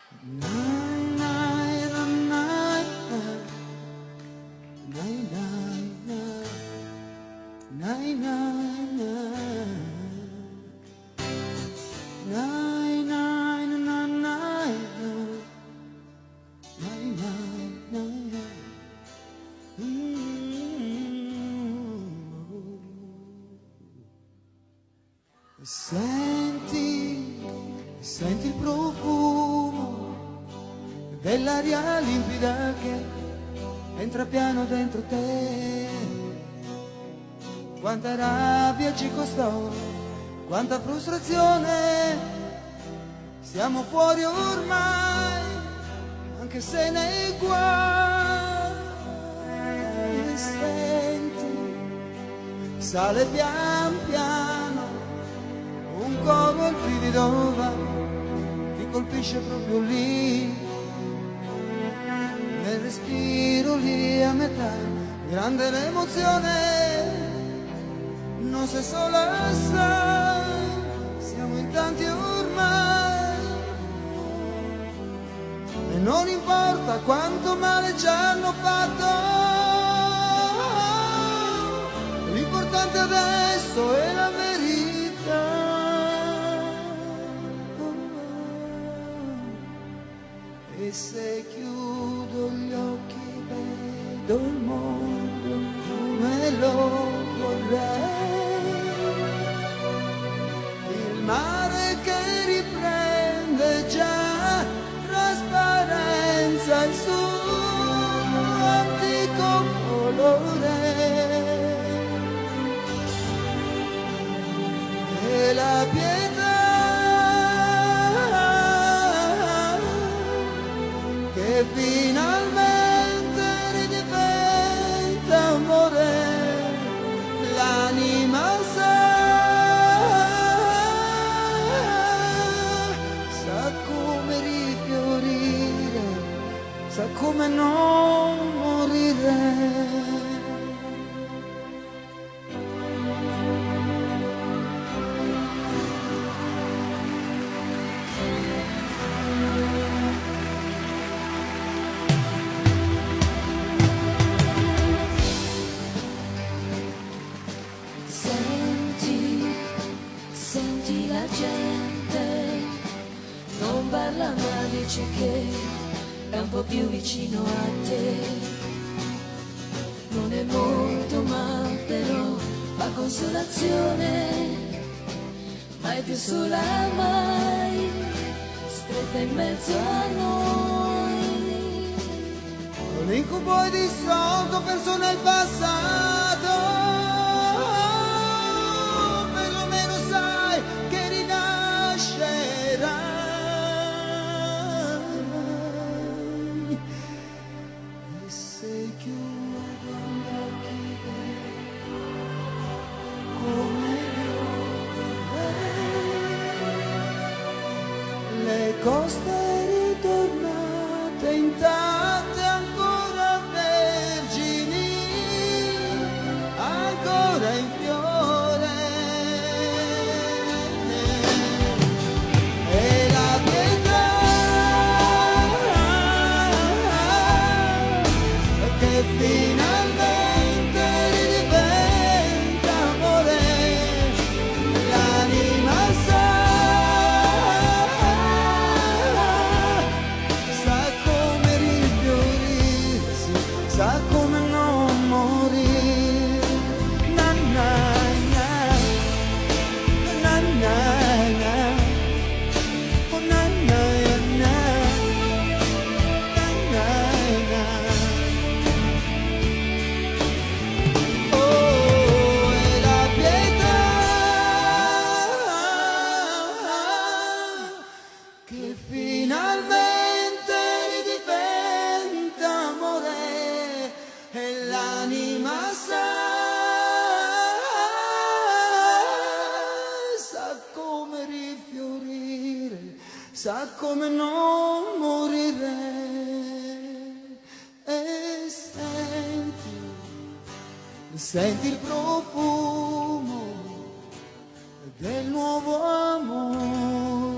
Senti il profumo dell'aria limpida che entra piano dentro te. Quanta rabbia ci costò, quanta frustrazione, siamo fuori ormai, anche se nei guai. Senti, sale pian piano un coro, il brivido va, ti colpisce proprio lì, nel respiro lì a metà, grande l'emozione, non sei sola, sai, siamo in tanti ormai, e non importa quanto male ci hanno fatto, l'importante adesso è la verità. E se chiudo gli occhi vedo il mondo come lo vorrei, il mare che riprende già trasparenza, il suo antico colore, e la pietà che finalmente ridiventa amore, l'anima sa come rifiorire, sa come non morire. Senti la gente, non parla ma dice che è un po' più vicino a te. Non è molto ma però fa consolazione, mai più sola mai, stretta in mezzo a noi. L'incubo è dissolto, perso nel passato, coste ritornate intatte, ancora vergini, ancora in fiore, e la pietà che finalmente ridiventa amore, l'anima sa come non morire, na na na, na na na, oh na na na, na na na, oh, e la pietà che finalmente ridiventa amore, e l'anima sa come rifiorire, sa come non morire, e senti il profumo del nuovo amore.